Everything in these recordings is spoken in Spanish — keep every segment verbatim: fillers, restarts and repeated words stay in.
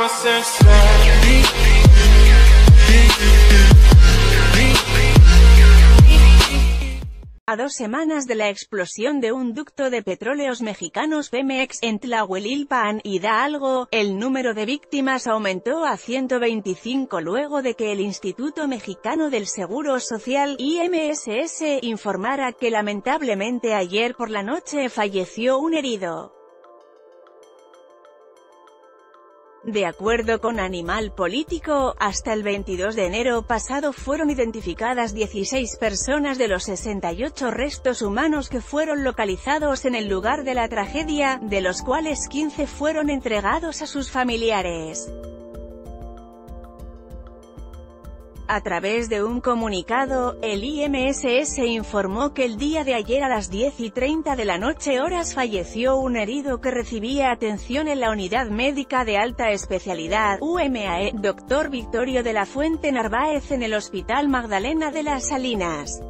A dos semanas de la explosión de un ducto de petróleos mexicanos Pemex en Tlahuelilpan, Hidalgo, el número de víctimas aumentó a ciento veinticinco luego de que el Instituto Mexicano del Seguro Social, I M S S, informara que lamentablemente ayer por la noche falleció un herido. De acuerdo con Animal Político, hasta el veintidós de enero pasado fueron identificadas dieciséis personas de los sesenta y ocho restos humanos que fueron localizados en el lugar de la tragedia, de los cuales quince fueron entregados a sus familiares. A través de un comunicado, el I M S S informó que el día de ayer a las diez y treinta de la noche horas falleció un herido que recibía atención en la Unidad Médica de Alta Especialidad, U M A E, doctor Victorio de la Fuente Narváez en el Hospital Magdalena de las Salinas.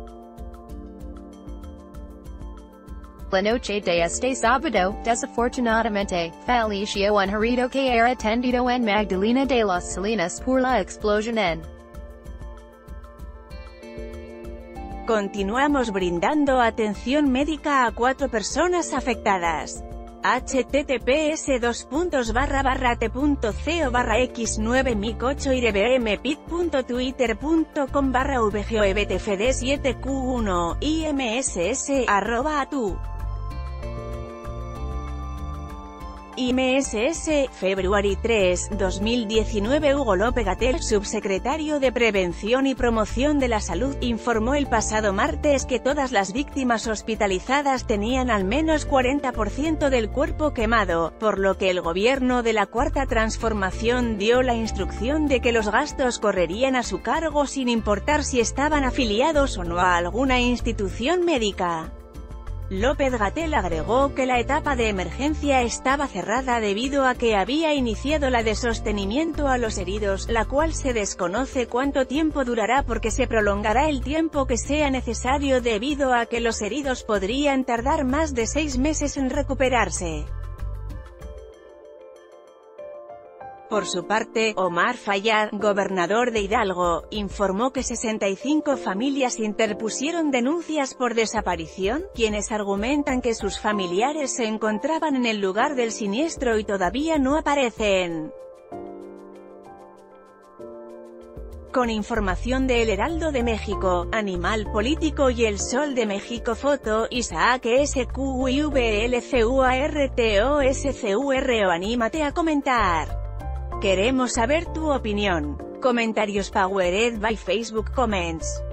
La noche de este sábado, desafortunadamente, falleció un herido que era atendido en Magdalena de las Salinas por la explosión en Continuamos brindando atención médica a cuatro personas afectadas. https dos puntos barra barra t punto co barra x nueve mic ocho irebmpit punto twitter punto com barra vgoebtfd siete q uno imss arroba atu. I M S S, febrero tres, dos mil diecinueve. Hugo López-Gatell, subsecretario de Prevención y Promoción de la Salud, informó el pasado martes que todas las víctimas hospitalizadas tenían al menos cuarenta por ciento del cuerpo quemado, por lo que el gobierno de la Cuarta Transformación dio la instrucción de que los gastos correrían a su cargo sin importar si estaban afiliados o no a alguna institución médica. López-Gatell agregó que la etapa de emergencia estaba cerrada debido a que había iniciado la de sostenimiento a los heridos, la cual se desconoce cuánto tiempo durará porque se prolongará el tiempo que sea necesario debido a que los heridos podrían tardar más de seis meses en recuperarse. Por su parte, Omar Fayad, gobernador de Hidalgo, informó que sesenta y cinco familias interpusieron denuncias por desaparición, quienes argumentan que sus familiares se encontraban en el lugar del siniestro y todavía no aparecen. Con información de El Heraldo de México, Animal Político y El Sol de México. Foto, Isaac S Q V L C U A R T O S C U R O. Anímate a comentar. Queremos saber tu opinión. Comentarios powered by Facebook Comments.